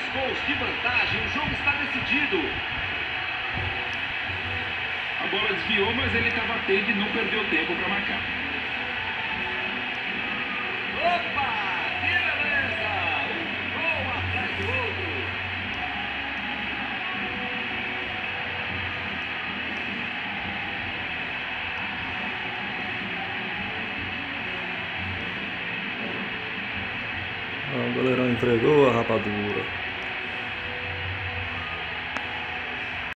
gols de vantagem, o jogo está decidido. A bola desviou, mas ele estava atento e não perdeu tempo para marcar. Opa! Que beleza! Um gol atrás do outro. O goleirão entregou a rapadura.